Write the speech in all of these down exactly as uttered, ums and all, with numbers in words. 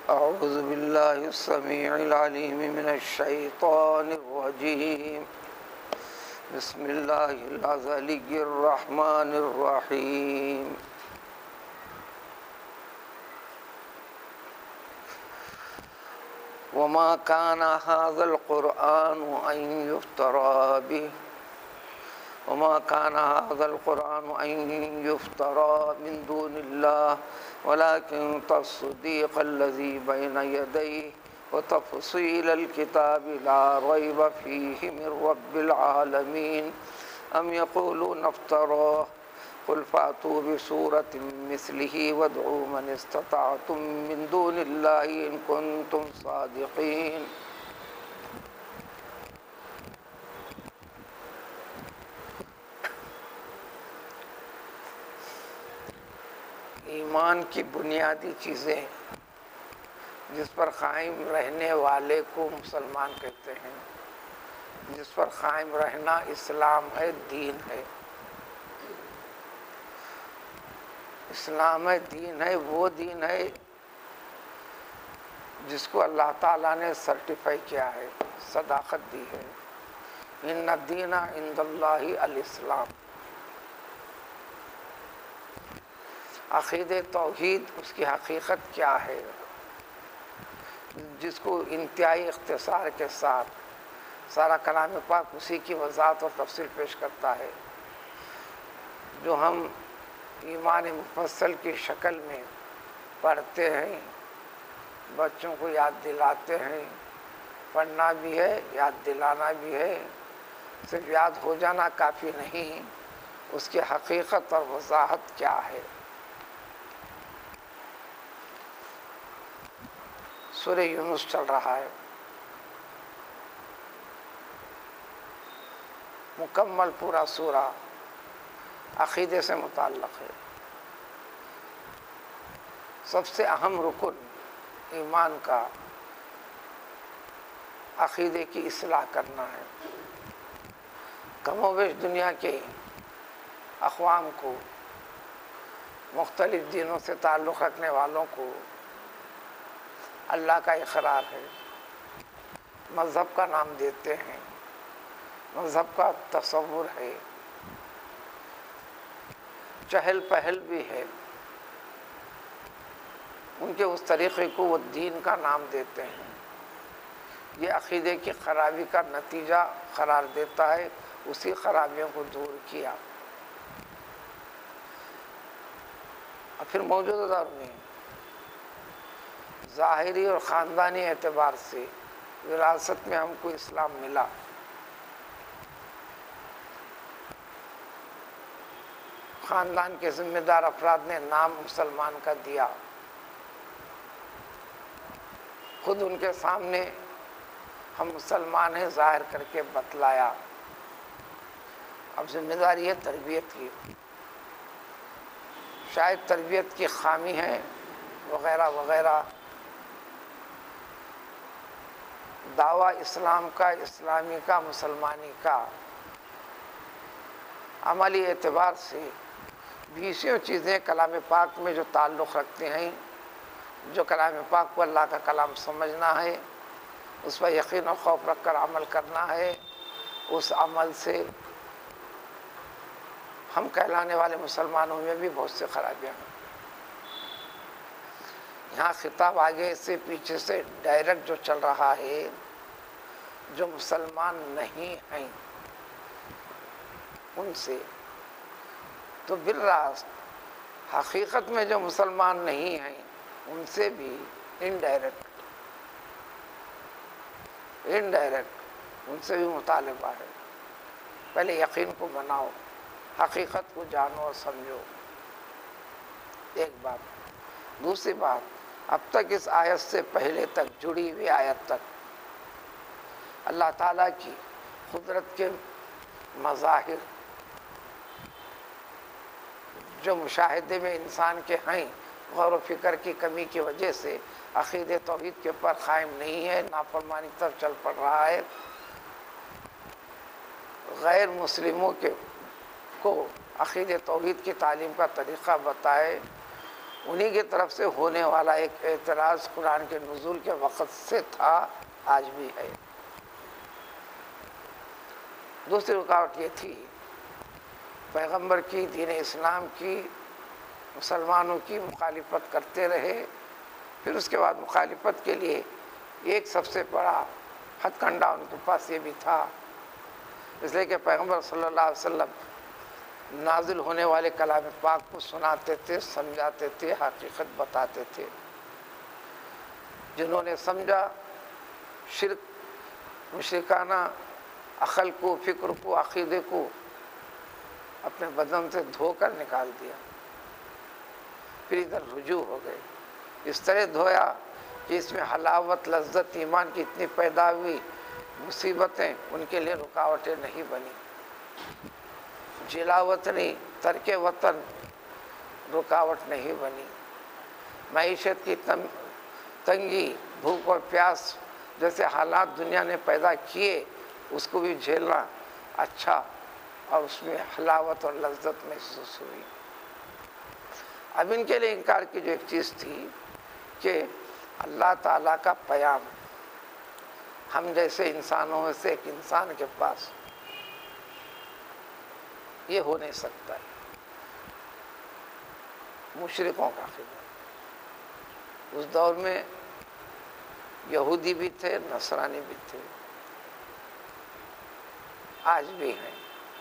أعوذ بالله السميع العليم من الشيطان الرجيم بسم الله العلي الرحمن الرحيم وما كان هذا القرآن أن يفترى به وما كان هذا القرآن أن يفترى من دون الله ولكن تصديق الذي بين يديه وتفصيل الكتاب لا ريب فيه من رب العالمين أم يقولون افتراه قل فأتوا بسورة مثله وادعوا من استطعتم من دون الله إن كنتم صادقين. ایمان کی بنیادی چیزیں جس پر قائم رہنے والے کو مسلمان کہتے ہیں، جس پر قائم رہنا اسلام ہے، دین ہے. اسلام ہے، دین ہے، وہ دین ہے جس کو اللہ تعالیٰ نے سرٹیفائی کیا ہے، صداقت دی ہے. ان الدین عند اللہ الاسلام. عقید توحید اس کی حقیقت کیا ہے، جس کو انتہائی اختصار کے ساتھ سارا کلام پاک اسی کی وضاحت اور تفصیل پیش کرتا ہے، جو ہم ایمان مفصل کی شکل میں پڑھتے ہیں، بچوں کو یاد دلاتے ہیں. پڑھنا بھی ہے، یاد دلانا بھی ہے. صرف یاد ہو جانا کافی نہیں، اس کی حقیقت اور وضاحت کیا ہے. سورہ یونس چل رہا ہے، مکمل پورا سورہ عقیدے سے متعلق ہے. سب سے اہم رکن ایمان کا عقیدے کی اصلاح کرنا ہے. کم و بیش دنیا کے اقوام کو، مختلف دینوں سے تعلق رکھنے والوں کو اللہ کا اقرار ہے، مذہب کا نام دیتے ہیں، مذہب کا تصور ہے، چہل پہل بھی ہے. ان کے اس طریقے کو وہ دین کا نام دیتے ہیں. یہ عقیدے کی خرابی کا نتیجہ قرار دیتا ہے. اسی خرابیوں کو دور کیا. اور پھر موجودہ دور میں ظاہری اور خاندانی اعتبار سے وراثت میں ہم کو اسلام ملا. خاندان کے ذمہ دار افراد نے نام مسلمان کا دیا. خود ان کے سامنے ہم مسلمان ہیں ظاہر کر کے بتلایا. اب ذمہ داری ہے تربیت کی. شاید تربیت کی خامی ہے وغیرہ وغیرہ. دعویٰ اسلام کا، اسلامی کا، مسلمانی کا عملی اعتبار سے بیسوں چیزیں کلام پاک میں جو تعلق رکھتے ہیں، جو کلام پاک کو اللہ کا کلام سمجھنا ہے، اس پر یقین و خوف رکھ کر عمل کرنا ہے. اس عمل سے ہم کہلانے والے مسلمانوں میں بھی بہت سے خرابیاں ہیں. یہاں خطاب آگے سے پیچھے سے ڈائریکٹ جو چل رہا ہے، جو مسلمان نہیں ہیں ان سے، تو بالراست حقیقت میں جو مسلمان نہیں ہیں ان سے بھی انڈائریکٹ انڈائریکٹ ان سے بھی مطالبہ ہے. پہلے یقین کو بناؤ، حقیقت کو جانو اور سمجھو. ایک بات. دوسری بات، اب تک اس آیت سے پہلے تک جڑی ہوئی آیت تک اللہ تعالیٰ کی قدرت کے مظاہر جو مشاہدے میں انسان کے ہیں، غور و فکر کی کمی کی وجہ سے عقید توحید کے اوپر قائم نہیں ہے، نافرمانی طرف چل پڑ رہا ہے. غیر مسلموں کے کو عقید توحید کی تعلیم کا طریقہ بتائے انہی کی طرف سے ہونے والا ایک اعتراض قرآن کے نزول کے وقت سے تھا، آج بھی ہے۔ دوسری رکاوٹ یہ تھی، پیغمبر کی، دین اسلام کی، مسلمانوں کی مخالفت کرتے رہے، پھر اس کے بعد مخالفت کے لیے ایک سب سے بڑا ہتھ کنڈا ان کے پاس یہ بھی تھا، اس لیے کہ پیغمبر صلی اللہ علیہ وسلم نازل ہونے والے کلام پاک کو سناتے تھے، سمجھاتے تھے، حقیقت بتاتے تھے۔ جنہوں نے سمجھا، شرک، مشرکانہ عقل کو، فکر کو، عقیدے کو اپنے بدن سے دھو کر نکال دیا، پھر ادھر رجوع ہو گئے، اس طرح دھویا کہ اس میں حلاوت، لذت ایمان کی اتنی پیدا ہوئی، مصیبتیں ان کے لیے رکاوٹیں نہیں بنی، جلا وطنی، ترک وطن رکاوٹ نہیں بنی، معیشت کی تنگی، بھوک اور پیاس جیسے حالات دنیا نے پیدا کیے، اس کو بھی جھیلنا اچھا اور اس میں حلاوت اور لذت محسوس ہوئی۔ اب ان کے لیے انکار کی جو ایک چیز تھی کہ اللہ تعالیٰ کا پیام ہم جیسے انسانوں میں سے ایک انسان کے پاس یہ ہو نہیں سکتا ہے، مشرکوں کا خدمت۔ اس دور میں یہودی بھی تھے، نصرانی بھی تھے، آج بھی ہیں،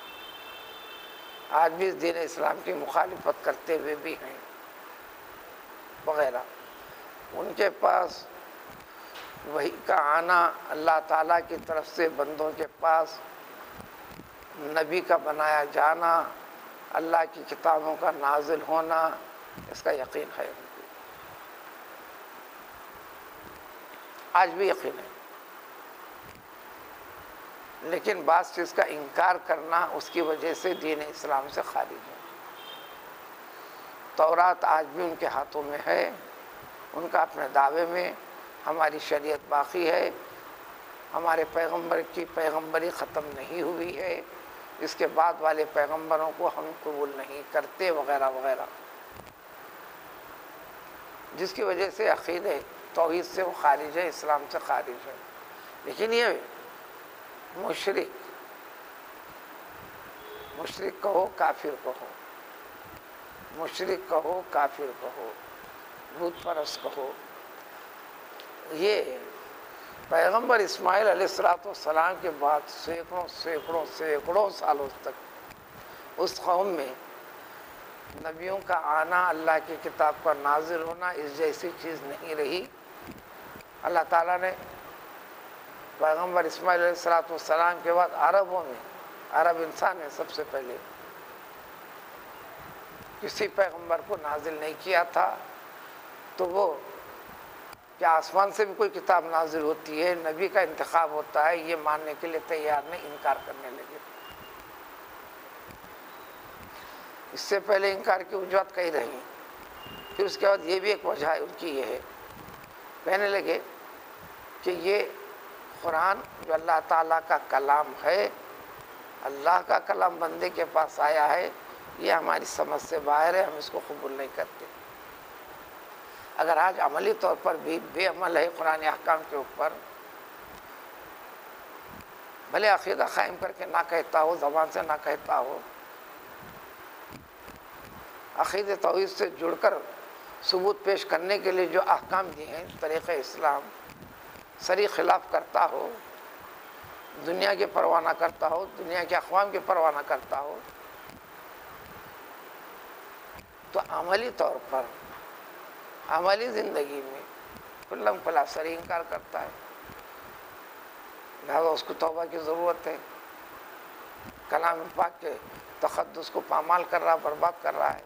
آج بھی دین اسلام کی مخالفت کرتے ہوئے بھی ہیں وغیرہ۔ ان کے پاس وحی کا آنا، اللہ تعالیٰ کی طرف سے بندوں کے پاس نبی کا بنایا جانا، اللہ کی کتابوں کا نازل ہونا، اس کا یقین ہے، آج بھی یقین ہے، لیکن بعض چیز کا انکار کرنا اس کی وجہ سے دین اسلام سے خارج ہے۔ تورات آج بھی ان کے ہاتھوں میں ہے، ان کا اپنے دعوے میں ہماری شریعت باقی ہے، ہمارے پیغمبر کی پیغمبری ختم نہیں ہوئی ہے، اس کے بعد والے پیغمبروں کو ہم قبول نہیں کرتے وغیرہ وغیرہ، جس کی وجہ سے عقیدے توحید سے وہ خارج ہے، اسلام سے خارج ہے۔ لیکن یہ مشرک مشرک کہو، کافر کہو، مشرک کہو، کافر کہو، بت پرست کہو، یہ پیغمبر اسماعیل علیہ الصلوۃ والسلام کے بعد سینکڑوں سینکڑوں سینکڑوں سالوں تک اس قوم میں نبیوں کا آنا، اللہ کی کتاب پر نازل ہونا اس جیسی چیز نہیں رہی۔ اللہ تعالیٰ نے پیغمبر اسماعیل علیہ الصلوۃ والسلام کے بعد عربوں میں، عرب انسان میں سب سے پہلے کسی پیغمبر کو نازل نہیں کیا تھا، تو وہ کیا آسمان سے بھی کوئی کتاب نازل ہوتی ہے، نبی کا انتخاب ہوتا ہے، یہ ماننے کے لیے تیار نہیں، انکار کرنے لگے۔ اس سے پہلے انکار کی وجوہات کہی رہی، پھر اس کے بعد یہ بھی ایک وجہ ہے ان کی، یہ ہے کہنے لگے کہ یہ قرآن جو اللہ تعالیٰ کا کلام ہے، اللہ کا کلام بندے کے پاس آیا ہے، یہ ہماری سمجھ سے باہر ہے، ہم اس کو قبول نہیں کرتے۔ اگر آج عملی طور پر بھی بے عمل ہے قرآن احکام کے اوپر، بھلے عقیدہ قائم کر کے نہ کہتا ہو، زبان سے نہ کہتا ہو، عقید توحید سے جڑ کر ثبوت پیش کرنے کے لیے جو احکام دیے ہیں طریقہ اسلام، سری خلاف کرتا ہو، دنیا کی پرواہ نہ کرتا ہو، دنیا کے اقوام کی پرواہ نہ کرتا ہو، تو عملی طور پر عملی زندگی میں کلم کلا سری انکار کرتا ہے، لہذا اس کو توبہ کی ضرورت ہے۔ کلام پاک کے تقدس کو پامال کر رہا، برباد کر رہا ہے۔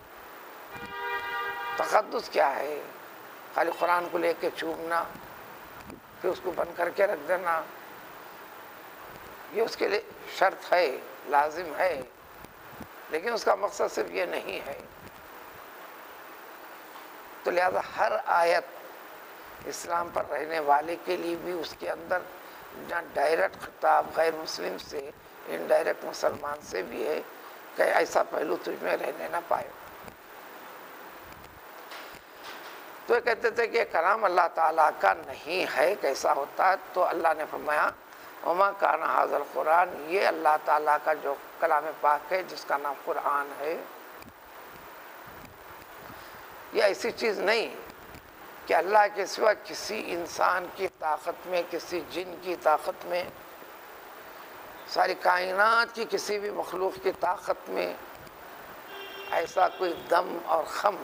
تقدس کیا ہے؟ خالی قرآن کو لے کے چومنا، پھر اس کو بند کر کے رکھ دینا، یہ اس کے لیے شرط ہے، لازم ہے، لیکن اس کا مقصد صرف یہ نہیں ہے۔ تو لہذا ہر آیت اسلام پر رہنے والے کے لیے بھی اس کے اندر جہاں ڈائریکٹ خطاب غیر مسلم سے، انڈائریکٹ مسلمان سے بھی ہے کہ ایسا پہلو تجھ میں رہنے نہ پائے۔ وہ کہتے تھے کہ کلام اللہ تعالیٰ کا نہیں ہے، کیسا ہوتا ہے؟ تو اللہ نے فرمایا وما کان ھذا القرآن، یہ اللہ تعالیٰ کا جو کلام پاک ہے جس کا نام قرآن ہے، یہ ایسی چیز نہیں کہ اللہ کے سوا کسی انسان کی طاقت میں، کسی جن کی طاقت میں، ساری کائنات کی کسی بھی مخلوق کی طاقت میں ایسا کوئی دم اور خم،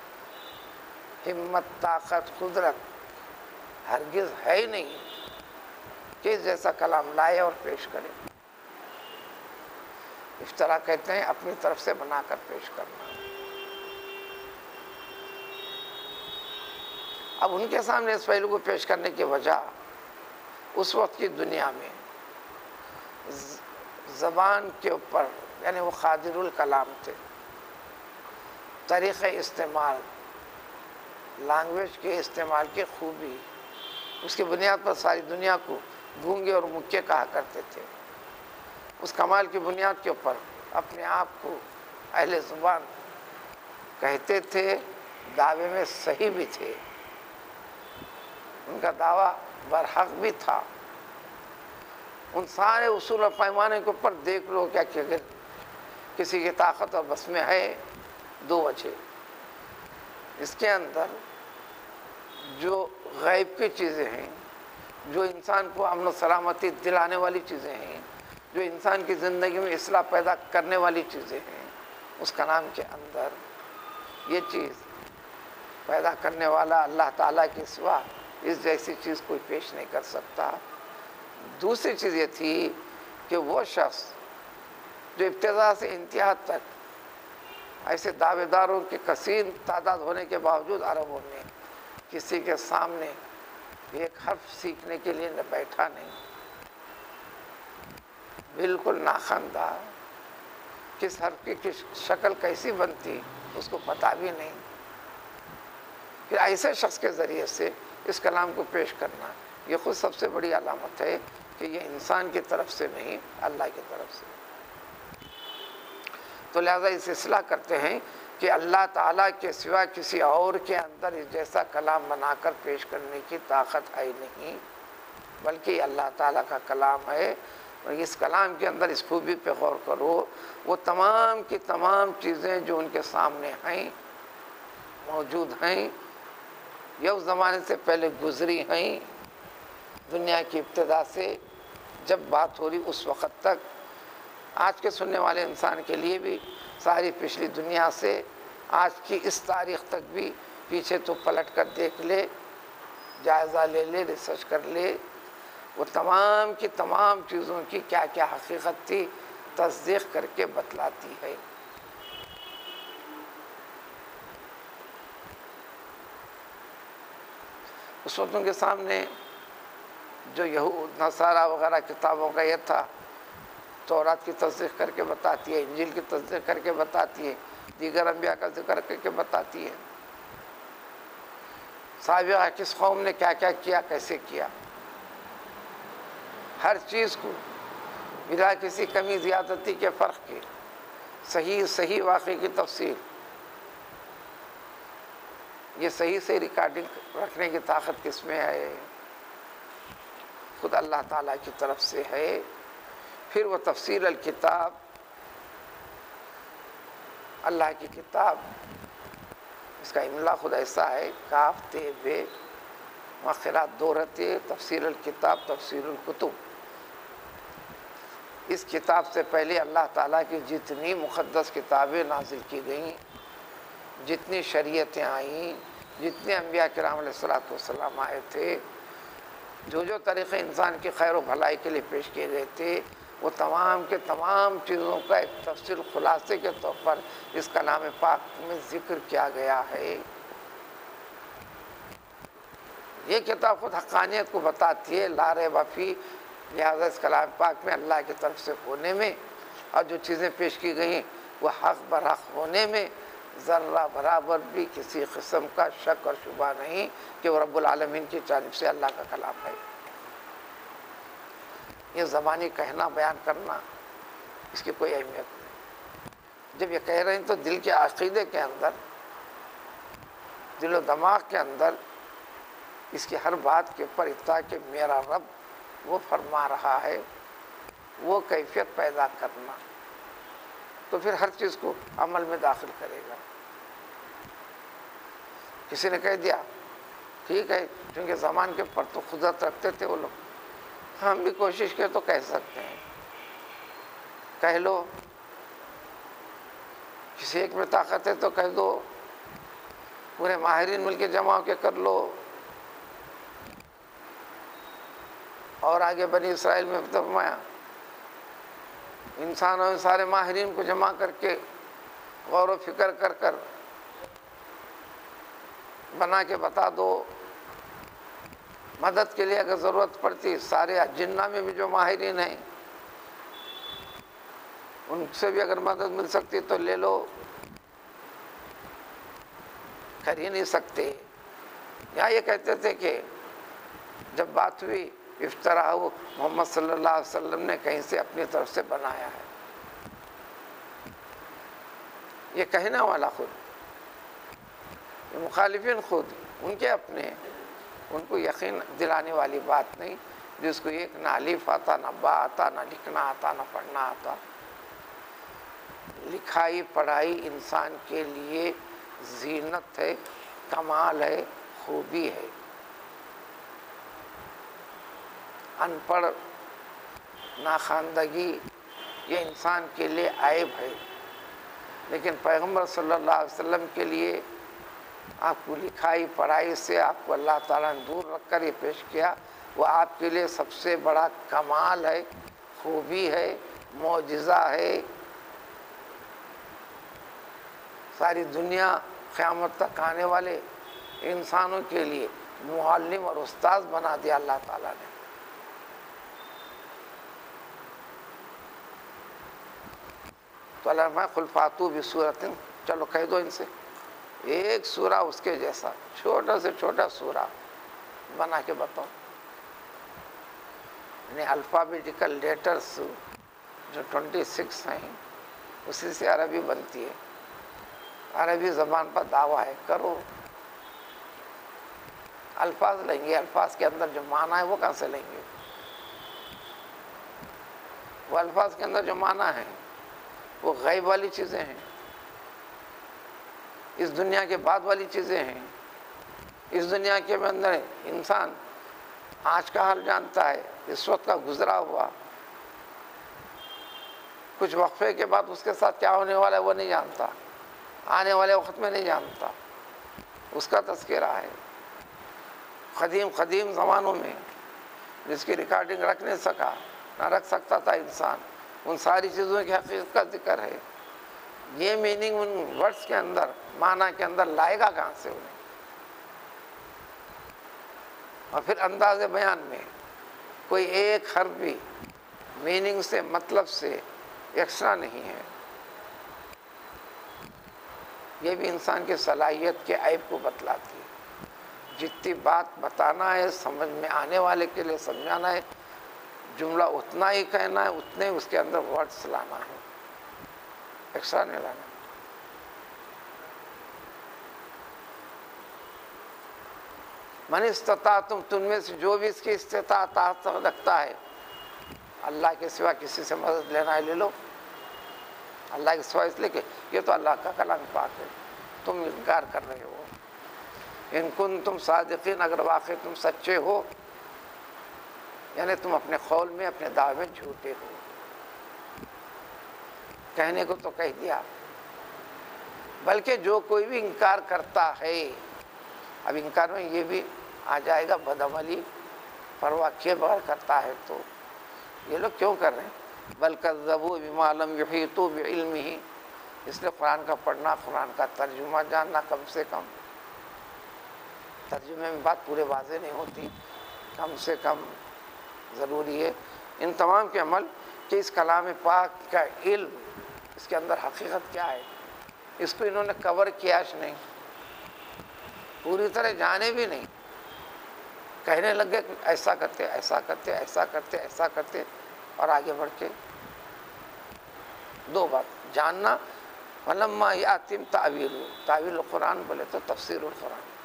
ہمت، طاقت، قدرت ہرگز ہے ہی نہیں کہ اس جیسا کلام لائے اور پیش کرے۔ افطرا کہتے ہیں اپنی طرف سے بنا کر پیش کرنا۔ اب ان کے سامنے اس پہلو کو پیش کرنے کی وجہ اس وقت کی دنیا میں زبان کے اوپر، یعنی وہ قادر الکلام تھے، طریقہ استعمال، لینگویج کے استعمال کی خوبی، اس کی بنیاد پر ساری دنیا کو گونگے اور مکے کہا کرتے تھے۔ اس کمال کی بنیاد کے اوپر اپنے آپ کو اہل زبان کہتے تھے، دعوے میں صحیح بھی تھے، ان کا دعویٰ برحق بھی تھا۔ ان سارے اصول اور پیمانے کے اوپر دیکھ لو کیا کہ اگر کسی کی طاقت اور بس میں ہے دو وجہ، اس کے اندر جو غیب کی چیزیں ہیں، جو انسان کو امن و سلامتی دلانے والی چیزیں ہیں، جو انسان کی زندگی میں اصلاح پیدا کرنے والی چیزیں ہیں، اس کلام کے اندر یہ چیز پیدا کرنے والا اللہ تعالیٰ کے سوا اس جیسی چیز کوئی پیش نہیں کر سکتا۔ دوسری چیز یہ تھی کہ وہ شخص جو ابتدا سے انتہا تک ایسے دعوے داروں کی کثیر تعداد ہونے کے باوجود عربوں میں کسی کے سامنے ایک حرف سیکھنے کے لیے نہ بیٹھا نہیں، بالکل ناخواندہ، کس حرف کی کس شکل کیسی بنتی اس کو پتہ بھی نہیں، پھر ایسے شخص کے ذریعے سے اس کلام کو پیش کرنا، یہ خود سب سے بڑی علامت ہے کہ یہ انسان کی طرف سے نہیں، اللہ کی طرف سے۔ تو لہذا اس اصلاح کرتے ہیں کہ اللہ تعالیٰ کے سوا کسی اور کے اندر اس جیسا کلام بنا کر پیش کرنے کی طاقت ہے نہیں، بلکہ یہ اللہ تعالیٰ کا کلام ہے، اور اس کلام کے اندر اس خوبی پہ غور کرو، وہ تمام کی تمام چیزیں جو ان کے سامنے ہیں، موجود ہیں، یہ اس زمانے سے پہلے گزری ہیں، دنیا کی ابتدا سے جب بات ہو رہی اس وقت تک، آج کے سننے والے انسان کے لیے بھی ساری پچھلی دنیا سے آج کی اس تاریخ تک بھی پیچھے تو پلٹ کر دیکھ لے، جائزہ لے لے، ریسرچ کر لے، وہ تمام کی تمام چیزوں کی کیا کیا حقیقت تھی تصدیق کر کے بتلاتی ہے۔ اس وقت ان کے سامنے جو یہود نصارہ وغیرہ کتابوں کا یہ تھا، تورات کی تصدیق کر کے بتاتی ہے، انجیل کی تصدیق کر کے بتاتی ہے، دیگر انبیاء کا ذکر کر کے بتاتی ہے، سابقہ کس قوم نے کیا کیا کیا، کیسے کیا، ہر چیز کو بلا کسی کمی زیادتی کے فرق کے صحیح صحیح واقعے کی تفصیل، یہ صحیح سے ریکارڈنگ رکھنے کی طاقت کس میں ہے؟ خود اللہ تعالیٰ کی طرف سے ہے۔ پھر وہ تفصیل الکتاب، اللہ کی کتاب، اس کا املا خود ایسا ہے، کاف تے بے مخرات دو رہتے، تفصیل الکتاب، تفصیل الکتب۔ اس کتاب سے پہلے اللہ تعالیٰ کی جتنی مقدس کتابیں نازل کی گئیں، جتنی شریعتیں آئیں، جتنے انبیاء کرام علیہ الصلوۃ والسلام آئے تھے، جو جو طریقے انسان کی خیر و بھلائی کے لیے پیش کیے گئے تھے، وہ تمام کے تمام چیزوں کا ایک تفصیل خلاصے کے طور پر اس کلام پاک میں ذکر کیا گیا ہے۔ یہ کتاب خود حقانیت کو بتاتی ہے، لا ریب فیہ، لہذا اس کلام پاک میں اللہ کی طرف سے ہونے میں اور جو چیزیں پیش کی گئیں وہ حق برحق ہونے میں ذرہ برابر بھی کسی قسم کا شک اور شبہ نہیں کہ وہ رب العالمین کی جانب سے اللہ کا کلام ہے۔ یہ زبانی کہنا، بیان کرنا، اس کی کوئی اہمیت نہیں۔ جب یہ کہہ رہے ہیں تو دل کے عقیدے کے اندر دل و دماغ کے اندر اس کی ہر بات کے اوپر اطلاع کہ میرا رب وہ فرما رہا ہے، وہ کیفیت پیدا کرنا، تو پھر ہر چیز کو عمل میں داخل کرے گا۔ کسی نے کہہ دیا ٹھیک ہے، کیونکہ زمان کے اوپر تو قدرت رکھتے تھے وہ لوگ، ہم بھی کوشش کریں تو کہہ سکتے ہیں، کہہ لو، کسی ایک میں طاقت ہے تو کہہ دو، پورے ماہرین مل کے جمع ہو کے کر لو، اور آگے بنی اسرائیل میں فرمایا انسانوں سارے ماہرین کو جمع کر کے غور و فکر کر کر بنا کے بتا دو، مدد کے لیے اگر ضرورت پڑتی سارے جنہ میں بھی جو ماہرین ہیں ان سے بھی اگر مدد مل سکتی تو لے لو، کر ہی نہیں سکتے۔ یا یہ کہتے تھے کہ جب بات ہوئی افطرا ہو محمد صلی اللہ علیہ وسلم نے کہیں سے اپنی طرف سے بنایا ہے، یہ کہنے والا خود، یہ مخالفین خود، ان کے اپنے، ان کو یقین دلانے والی بات نہیں، جس کو ایک نہ الف آتا، نہ با آتا، نہ لکھنا آتا، نہ پڑھنا آتا۔ لکھائی پڑھائی انسان کے لیے زینت ہے، کمال ہے، خوبی ہے۔ ان پڑھ ناخواندگی یہ انسان کے لیے عیب ہے، لیکن پیغمبر صلی اللہ علیہ وسلم کے لیے آپ کو لکھائی پڑھائی سے آپ کو اللہ تعالیٰ نے دور رکھ کر یہ پیش کیا، وہ آپ کے لیے سب سے بڑا کمال ہے، خوبی ہے، معجزہ ہے۔ ساری دنیا قیامت تک آنے والے انسانوں کے لیے معلم اور استاذ بنا دیا اللہ تعالیٰ نے۔ تو اللہ فرمایا قل فاتوا بسورۃ، چلو کہہ دو ان سے ایک سورہ اس کے جیسا، چھوٹا سے چھوٹا سورہ بنا کے بتاؤ۔ یعنی الفابیٹیکل لیٹرز جو ٹوئنٹی سکس ہیں اسی سے عربی بنتی ہے، عربی زبان پر دعویٰ ہے، کرو۔ الفاظ لیں گے، الفاظ کے اندر جو معنی ہے وہ کہاں سے لیں گے؟ وہ الفاظ کے اندر جو معنی ہے وہ غیب والی چیزیں ہیں، اس دنیا کے بعد والی چیزیں ہیں۔ اس دنیا کے اندر انسان آج کا حال جانتا ہے، اس وقت کا گزرا ہوا، کچھ وقفے کے بعد اس کے ساتھ کیا ہونے والا ہے وہ نہیں جانتا، آنے والے وقت میں نہیں جانتا، اس کا تذکرہ ہے۔ قدیم قدیم زمانوں میں جس کی ریکارڈنگ رکھ نہیں سکا، نہ رکھ سکتا تھا انسان، ان ساری چیزوں کی حقیقت کا ذکر ہے۔ یہ میننگ ان ورڈز کے اندر، معنی کے اندر لائے گا کہاں سے انہیں؟ اور پھر انداز بیان میں کوئی ایک حرف بھی میننگ سے، مطلب سے ایکسٹرا نہیں ہے۔ یہ بھی انسان کی صلاحیت کے عیب کو بتلاتی ہے۔ جتنی بات بتانا ہے، سمجھ میں آنے والے کے لیے سمجھانا ہے، جملہ اتنا ہی کہنا ہے، اتنے اس کے اندر ورڈز لانا ہے، ایکسٹرا نہیں لانا۔ من استطاعتم، تم میں سے جو بھی اس کی استطاعت رکھتا ہے، اللہ کے سوا کسی سے مدد لینا ہے لے لو، اللہ کے سوا، اس لیے کہ یہ تو اللہ کا کلام پاک ہے، تم انکار کر رہے ہو۔ ان کنتم صادقین، اگر واقعی تم سچے ہو، یعنی تم اپنے قول میں، اپنے دعوے میں جھوٹے ہو۔ کہنے کو تو کہہ دیا، بلکہ جو کوئی بھی انکار کرتا ہے، اب انکار میں یہ بھی آ جائے گا بدعملی، پرواہ کیے بغیر کرتا ہے، تو یہ لوگ کیوں کر رہے ہیں؟ بل کذبوا بما لم یحیطوا بعلمہ، اس لیے قرآن کا پڑھنا، قرآن کا ترجمہ جاننا، کم سے کم ترجمے میں بات پورے واضح نہیں ہوتی، کم سے کم ضروری ہے ان تمام کے عمل کہ اس کلام پاک کا علم، اس کے اندر حقیقت کیا ہے، اس کو انہوں نے کور کیا نہیں، پوری طرح جانے بھی نہیں، کہنے لگے ایسا کرتے ایسا کرتے ایسا کرتے ایسا کرتے اور آگے بڑھ کے دو بات جاننا، وَلَمَّا يَأْتِهِمْ تَأْوِيلُهُ، تعویل القرآن بولے تو تفسیر القرآن،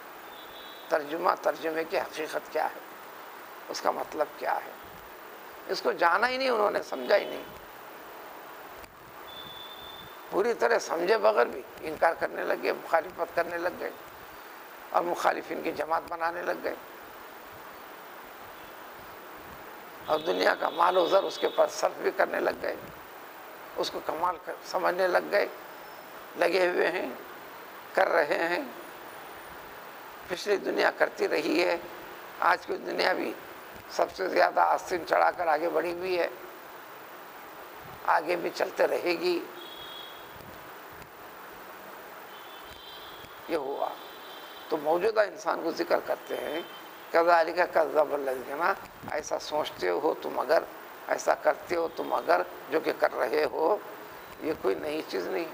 ترجمہ ترجمے کی حقیقت کیا ہے، اس کا مطلب کیا ہے، اس کو جانا ہی نہیں انہوں نے، سمجھا ہی نہیں، پوری طرح سمجھے بغیر بھی انکار کرنے لگے، مخالفت کرنے لگ گئے اور مخالفین کی جماعت بنانے لگ گئے، اور دنیا کا مال و زر اس کے پاس صرف بھی کرنے لگ گئے، اس کو کمال سمجھنے لگ گئے، لگے ہوئے ہیں، کر رہے ہیں۔ پچھلی دنیا کرتی رہی ہے، آج کی دنیا بھی سب سے زیادہ آستین چڑھا کر آگے بڑھی ہوئی ہے، آگے بھی چلتے رہے گی۔ یہ ہوا تو موجودہ انسان کو ذکر کرتے ہیں، کذالک کذب الذین، ایسا سوچتے ہو تم اگر، ایسا کرتے ہو تم اگر، جو کہ کر رہے ہو، یہ کوئی نئی چیز نہیں،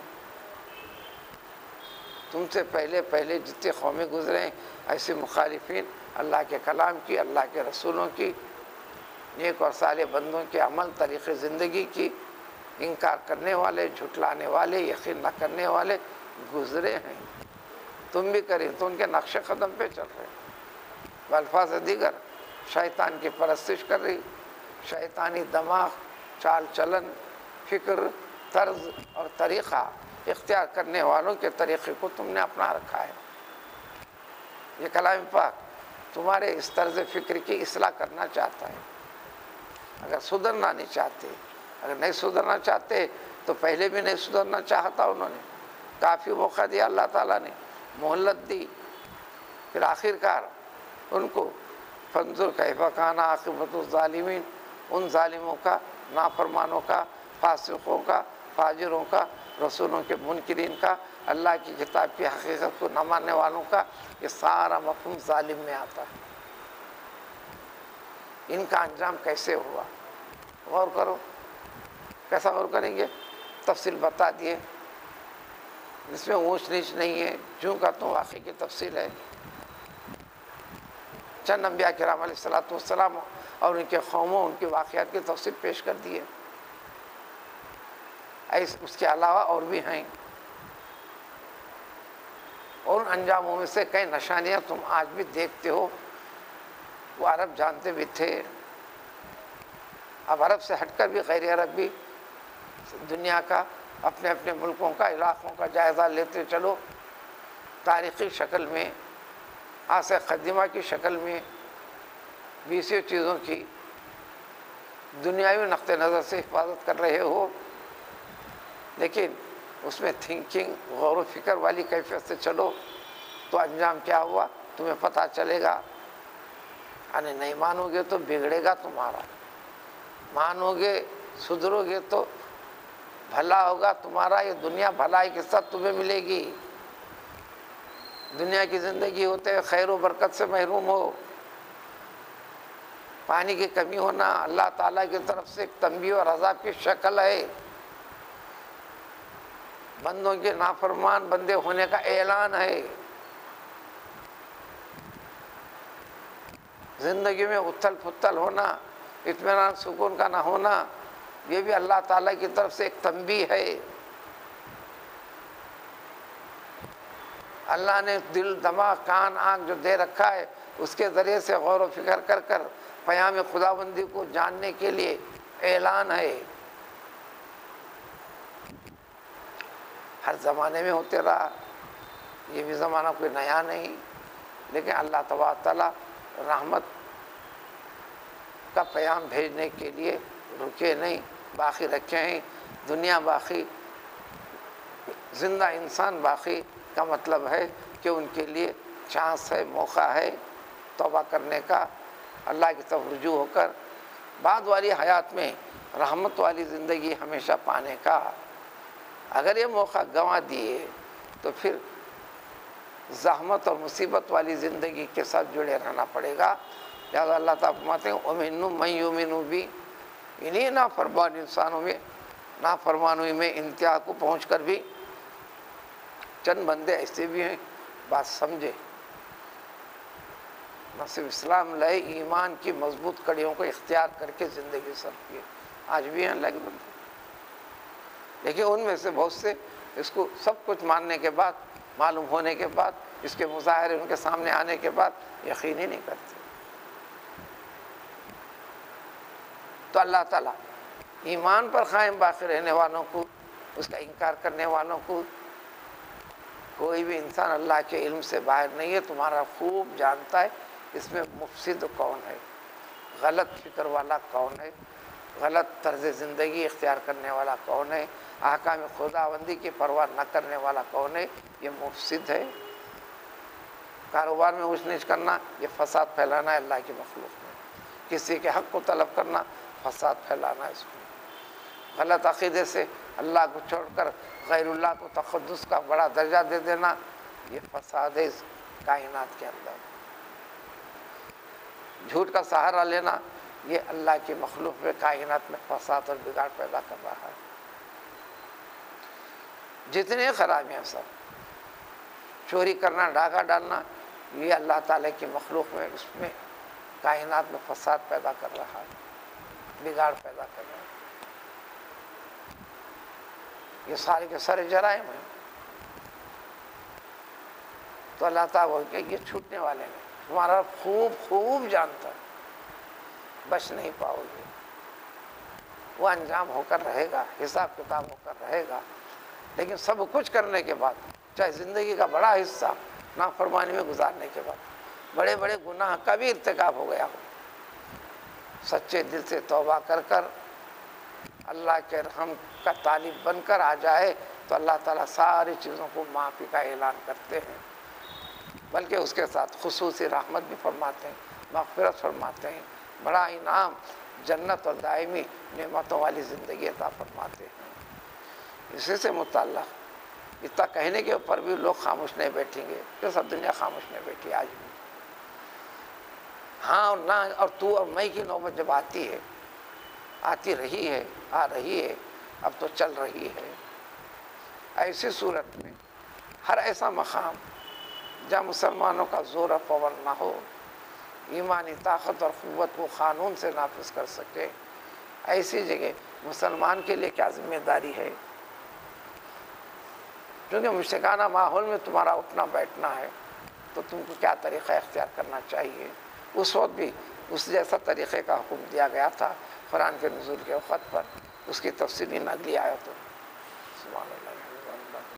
تم سے پہلے پہلے جتنے قومیں گزرے ایسے مخالفین اللہ کے کلام کی، اللہ کے رسولوں کی، نیک اور صالح بندوں کے عمل، طریقے زندگی کی انکار کرنے والے، جھٹلانے والے، یقین نہ کرنے والے گزرے ہیں، تم بھی کریں تو ان کے نقش قدم پہ چل رہے ہیں۔ بالفاظ دیگر شیطان کی پرستش کر رہی، شیطانی دماغ، چال چلن، فکر، طرز اور طریقہ اختیار کرنے والوں کے طریقے کو تم نے اپنا رکھا ہے۔ یہ کلام پاک تمہارے اس طرز فکر کی اصلاح کرنا چاہتا ہے۔ اگر سدھرنا نہیں چاہتے، اگر نہیں سدھرنا چاہتے تو پہلے بھی نہیں سدھرنا چاہتا انہوں نے، کافی موقع دیا اللہ تعالیٰ نے، مہلت دی، پھر آخر کار ان کو فانظر کیف کان عاقبۃ الظالمین، ان ظالموں کا، نافرمانوں کا، فاسقوں کا، فاجروں کا، رسولوں کے منکرین کا، اللہ کی کتاب کی حقیقت کو نہ ماننے والوں کا، یہ سارا مفہوم ظالم میں آتا ہے۔ ان کا انجام کیسے ہوا، غور کرو، کیسا غور کریں گے؟ تفصیل بتا دیے، اس میں اونچ نیچ نہیں ہے، جوں کا تو واقعی کی تفصیل ہے۔ چند انبیاء کرام علیہ الصلوۃ والسلام اور ان کے قوموں، ان کے واقعات کی تفصیل پیش کر دیے، اس کے علاوہ اور بھی ہیں، اور انجاموں میں سے کئی نشانیاں تم آج بھی دیکھتے ہو۔ وہ عرب جانتے بھی تھے، اب عرب سے ہٹ کر بھی غیر عرب بھی دنیا کا، اپنے اپنے ملکوں کا، علاقوں کا جائزہ لیتے چلو، تاریخی شکل میں، آثار قدیمہ کی شکل میں، بیسیوں چیزوں کی دنیاوی نقطہ نظر سے حفاظت کر رہے ہو، لیکن اس میں تھنکنگ، غور و فکر والی کیفیت سے چلو تو انجام کیا ہوا تمہیں پتہ چلے گا۔ یعنی نہیں مانو گے تو بگڑے گا تمہارا، مانو گے، سدھرو گے تو بھلا ہوگا تمہارا، یہ دنیا بھلائی کے ساتھ تمہیں ملے گی۔ دنیا کی زندگی ہوتے خیر و برکت سے محروم ہو، پانی کی کمی ہونا اللہ تعالیٰ کی طرف سے ایک تنبیہ اور عذاب کی شکل ہے، بندوں کے نافرمان بندے ہونے کا اعلان ہے۔ زندگی میں اتھل پھتل ہونا، اطمینان سکون کا نہ ہونا، یہ بھی اللہ تعالیٰ کی طرف سے ایک تنبیہ ہے۔ اللہ نے دل، دماغ، کان، آنکھ جو دے رکھا ہے، اس کے ذریعے سے غور و فکر کر کر پیام خداوندی کو جاننے کے لیے اعلان ہے۔ ہر زمانے میں ہوتے رہا، یہ بھی زمانہ کوئی نیا نہیں، لیکن اللہ تبارک تعالیٰ رحمت کا پیام بھیجنے کے لیے رکے نہیں، باقی رکھے ہیں۔ دنیا باقی، زندہ انسان باقی کا مطلب ہے کہ ان کے لیے چانس ہے، موقع ہے توبہ کرنے کا، اللہ کی طرف رجوع ہو کر بعد والی حیات میں رحمت والی زندگی ہمیشہ پانے کا۔ اگر یہ موقع گنوا دیے تو پھر زحمت اور مصیبت والی زندگی کے ساتھ جڑے رہنا پڑے گا۔ لہٰذا اللہ تعالیٰ فرماتے ہیں وَمِنْهُم مَّن يُؤْمِنُ بِي، انہیں نافرمان انسانوں میں، نافرمانوی میں انتہا کو پہنچ کر بھی چند بندے ایسے بھی ہیں، بات سمجھے، نہ صرف اسلام لائے، ایمان کی مضبوط کڑیوں کو اختیار کر کے زندگی صرف کیے، آج بھی ہیں اللہ کے بندے، لیکن ان میں سے بہت سے اس کو سب کچھ ماننے کے بعد معلوم ہونے کے بعد، اس کے مظاہرے ان کے سامنے آنے کے بعد یقین ہی نہیں کرتے۔ تو اللہ تعالیٰ ایمان پر قائم باقی رہنے والوں کو، اس کا انکار کرنے والوں کو، کوئی بھی انسان اللہ کے علم سے باہر نہیں ہے، تمہارا خوب جانتا ہے اس میں مفسد کون ہے، غلط فکر والا کون ہے، غلط طرز زندگی اختیار کرنے والا کون ہے، احکام خداوندی کی پرواہ نہ کرنے والا کون ہے، یہ مفسد ہے۔ کاروبار میں اونچ نیچ کرنا، یہ فساد پھیلانا ہے اللہ کی مخلوق میں۔ کسی کے حق کو طلب کرنا، فساد پھیلانا ہے اس میں۔ غلط عقیدے سے اللہ کو چھوڑ کر غیر اللہ کو تقدس کا بڑا درجہ دے دینا، یہ فساد ہے اس کائنات کے اندر۔ جھوٹ کا سہارا لینا، یہ اللہ کی مخلوق میں کائنات میں فساد اور بگاڑ پیدا کر رہا ہے۔ جتنے خرابیاں سب، چوری کرنا، ڈاکہ ڈالنا، یہ اللہ تعالیٰ کی مخلوق میں، اس میں کائنات میں فساد پیدا کر رہا ہے، بگاڑ پیدا کر رہا ہے۔ یہ سارے کے سارے جرائم ہیں۔ تو اللہ تعالیٰ کہ یہ چھوٹنے والے ہیں، تمہارا خوب خوب جانتا ہے، بچ نہیں پاؤ گے۔ وہ انجام ہو کر رہے گا، حساب کتاب ہو کر رہے گا، لیکن سب کچھ کرنے کے بعد، چاہے زندگی کا بڑا حصہ نافرمانی میں گزارنے کے بعد، بڑے بڑے گناہ کا بھی ارتکاب ہو گیا ہو، سچے دل سے توبہ کر کر اللہ کے رحم کا طالب بن کر آ جائے تو اللہ تعالیٰ ساری چیزوں کو معافی کا اعلان کرتے ہیں، بلکہ اس کے ساتھ خصوصی رحمت بھی فرماتے ہیں، مغفرت فرماتے ہیں، بڑا انعام، جنت اور دائمی نعمتوں والی زندگی عطا فرماتے ہیں۔ اسی سے متعلق اتنا کہنے کے اوپر بھی لوگ خاموش نہیں بیٹھیں گے، کہ سب دنیا خاموش نہیں بیٹھی آج بھی۔ ہاں اور نہ اور تو اور میں کی نوبت جب آتی ہے، آتی رہی ہے، آ رہی ہے، اب تو چل رہی ہے، ایسی صورت میں ہر ایسا مقام جہاں مسلمانوں کا زور و پاور نہ ہو، ایمانی طاقت اور قوت کو قانون سے نافذ کر سکے، ایسی جگہ مسلمان کے لیے کیا ذمہ داری ہے؟ کیونکہ مشرکانہ ماحول میں تمہارا اٹھنا بیٹھنا ہے، تو تم کو کیا طریقہ اختیار کرنا چاہیے؟ اس وقت بھی اس جیسا طریقے کا حکم دیا گیا تھا قرآن کے نزول کے وقت پر، اس کی تفصیل ان اگلی آیتوں میں۔